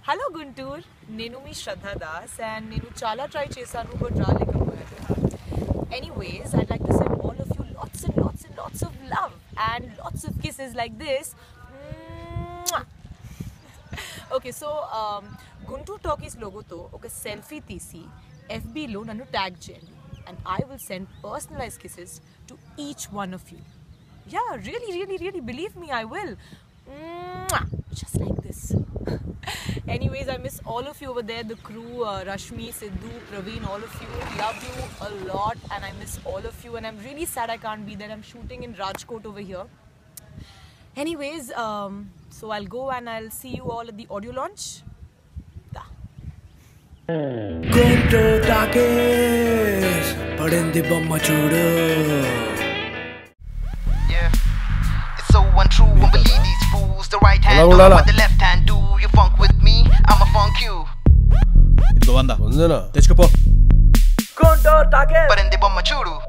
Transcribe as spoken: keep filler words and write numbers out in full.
Hello Guntur, nenu mi Shradda das and nenu chala try chesanu but ralekapoyadu. Anyways, I'd like to send all of you lots and lots and lots of love and lots of kisses like this. Okay, so um, Guntur Talkies logo to oka selfie tisi F B lo nannu tag cheyandi and I will send personalized kisses to each one of you. Yeah, really, really, really, believe me, I will. Just like this. Anyways, I miss all of you over there, the crew, uh, Rashmi, Siddhu, Praveen, all of you. Love you a lot and I miss all of you and I'm really sad I can't be there. I'm shooting in Rajkot over here. Anyways, um, so I'll go and I'll see you all at the audio launch. Da. Guntur Talkies, padindi bomma chudu. So untrue, won't believe these fools. The right hand do what the left hand do. You funk with me, I'ma funk you. Idlo vanda. Ondena. Techuko po. Guntur Talkies. Parende bomma chudu.